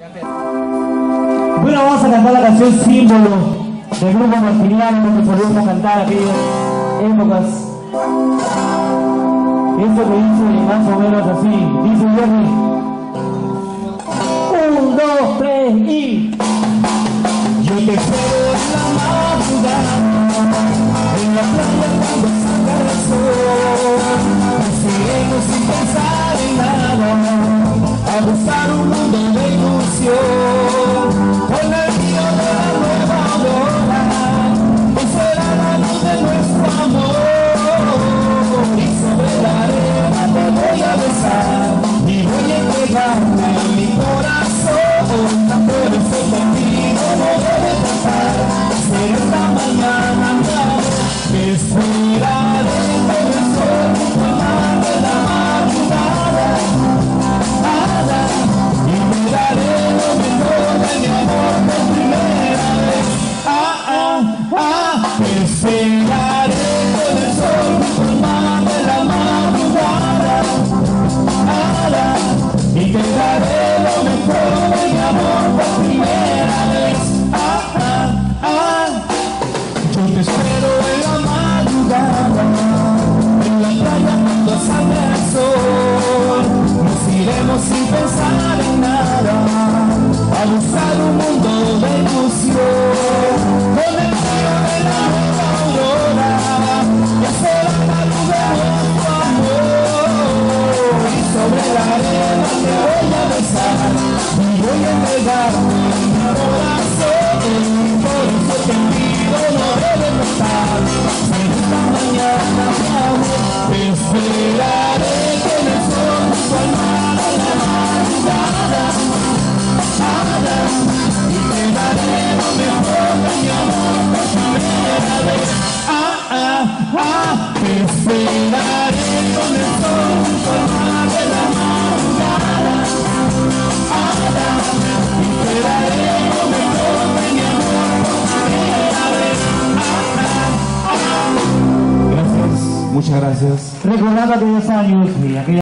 Bueno, vamos a cantar la canción símbolo del grupo Martiniano que solíamos cantar aquellas épocas. Esto que dice más o menos así, dice Jerry. 1, 2, 3 y... Yo te espero en la madrugada, en la playa cuando salga el sol. Nos iremos sin pensar en nada, a buscar un mundo de ilusión. Con el río de la nueva aurora, que será la luz de nuestro amor. Y sobre la arena te voy a besar y voy a entregarme a mi corazón. Pero estoy contigo, no debe pasar. Será esta mañana, mi amor, que esperaré con el sol junto al mar de la madrugada. Y me daré lo mejor de mi amor por primera vez. Te esperaré con el sol junto al mar de la madrugada. Y te daré lo mejor de mi amor por primera vez. Yo te espero en la madrugada, en la playa cuando salga el sol. Nos iremos sin pensar en nada, a buscar un mundo de ilusión. Con el río de la nueva aurora, ya será la luz de nuestro amor. Y sobre la arena te voy a besar y voy a entregarme mi corazón. Por eso te pido, no debes estar. En esta mañana, mi amor, te esperaré con el sol junto al mar de la madrugada. Y te daré lo mejor de mi amor por primera vez. Te esperaré con el sol junto al mar de la madrugada. Y te daré lo mejor de mi amor por primera vez. Gracias, muchas gracias. Recordando aquellos años y aquella